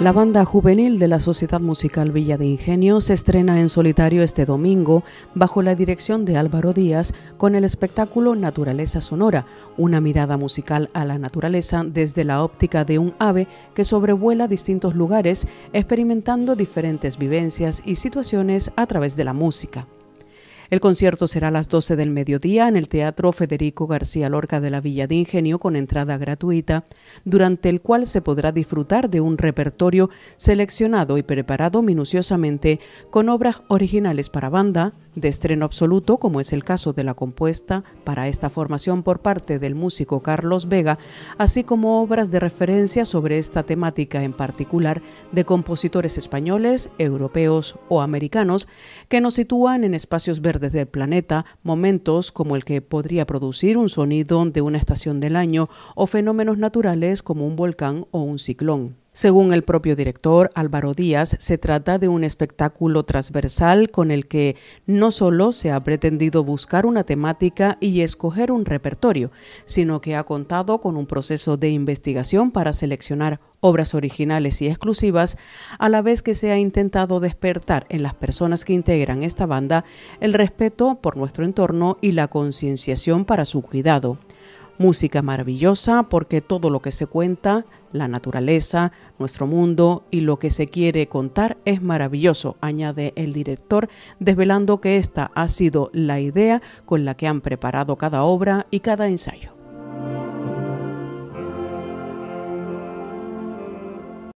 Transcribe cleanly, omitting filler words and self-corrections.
La banda juvenil de la Sociedad Musical Villa de Ingenio se estrena en solitario este domingo bajo la dirección de Álvaro Díaz con el espectáculo Naturaleza Sonora, una mirada musical a la naturaleza desde la óptica de un ave que sobrevuela distintos lugares experimentando diferentes vivencias y situaciones a través de la música. El concierto será a las 12 del mediodía en el Teatro Federico García Lorca de la Villa de Ingenio con entrada gratuita, durante el cual se podrá disfrutar de un repertorio seleccionado y preparado minuciosamente con obras originales para banda, de estreno absoluto, como es el caso de la compuesta para esta formación por parte del músico Carlos Vega, así como obras de referencia sobre esta temática en particular de compositores españoles, europeos o americanos que nos sitúan en espacios verdes del planeta, momentos como el que podría producir un sonido de una estación del año o fenómenos naturales como un volcán o un ciclón. Según el propio director Álvaro Díaz, se trata de un espectáculo transversal con el que no solo se ha pretendido buscar una temática y escoger un repertorio, sino que ha contado con un proceso de investigación para seleccionar obras originales y exclusivas, a la vez que se ha intentado despertar en las personas que integran esta banda el respeto por nuestro entorno y la concienciación para su cuidado. Música maravillosa porque todo lo que se cuenta, la naturaleza, nuestro mundo y lo que se quiere contar es maravilloso, añade el director, desvelando que esta ha sido la idea con la que han preparado cada obra y cada ensayo.